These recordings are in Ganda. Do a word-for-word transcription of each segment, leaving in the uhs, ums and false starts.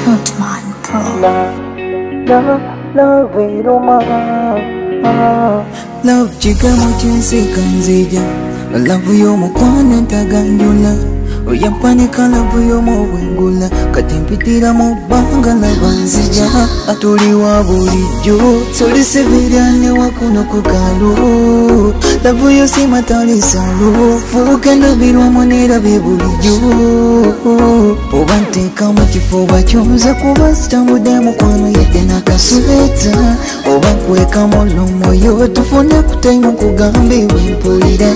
Hitman Pro. Love, love iruma Love chika muchinsi kanzija Love yomukwano ntaganjula Oyampanika love yomuwengula Katimpitira mubanga labanzija Atuli wa bulijjo Solisibirane wakuno kukalu Love yosima talisalu Fukendo birwamu nerabe bulijjo Obanteka mu kifuba kyonza kuba sitambudde mukwano yadde nakasubeta Oba nkweka mu mwoyo tufune kutaimu kugambe wempulira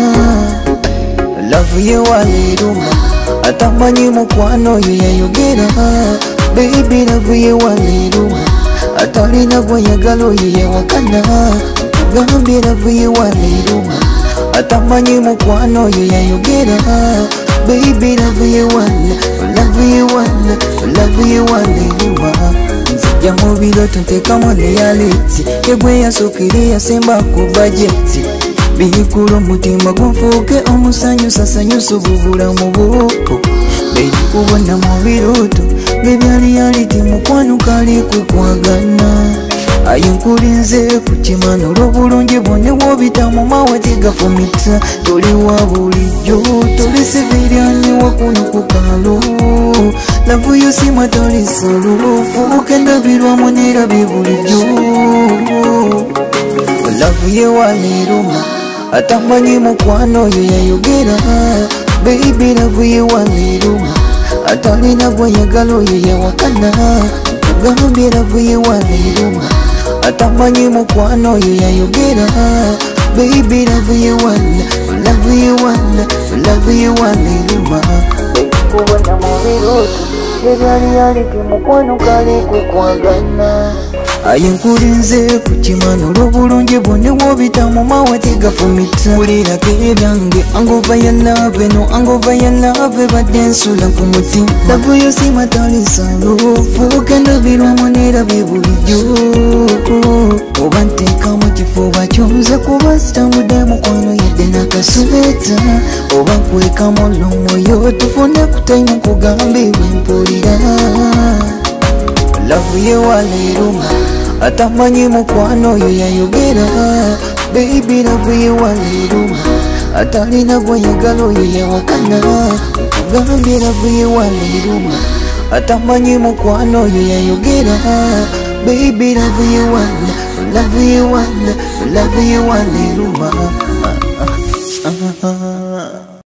Love ye waliruma atamanyi mukwano ye yayogera Baby love ye waliruma atalina gwayagala oyo yewakana Kugambye love ye waliruma atamanyi mukwano ye yayogera Baby love you one, love you one, love you one iruma Nzija mu biroto ntekamu reality Yegwe yasukiri yasemba ku budget Bikula omutima gunfuuke omusanyu sasanyusa obubulamu bwo Baby kubona mu biroto bebya reality mukwano kali kukwagana Ayinkulinze kukimana olw'obulungi bwonna bw'obita mu mawa tegafumita Toli wa bulijjo, toli siviriani wakuno ku kaalo Love yosima toli solo, fuuka endabirwamu nerabe bulijjo Love ye waliruma, atamanyi mukwano oyo yayogera Baby love ye waliruma, atalina gwayagala oyo yewakana Kugambye love ye waliruma atamanyi mukwano oyo yayogera Baby love you one, love you one, love you one iruma Kubona mu biroto bebya reality mukwano kali kukwagana Ayinkulinze kukimana olw'obulungi bwonna bw'obita mu mawa tegafumita Mpulirako ebyange angova ya love no angova ya love badde nsula ku mutima Love yosima talisalo fuuka endabirwamu nerabe bulijjo Oba nteeka mu kifuba kyonza kuba sitambudde mukwano yadde nakasubeta Oba nkweka mu mwoyo tufune kutaimu kugambe wempulira Love ye waliruma atamanyi mukwano oyo yayogera Baby love ye waliruma atalina gwayagala oyo yewakana Kugambye love ye waliruma atamanyi mukwano oyo yayogera Baby love you one, love you one, love you one iruma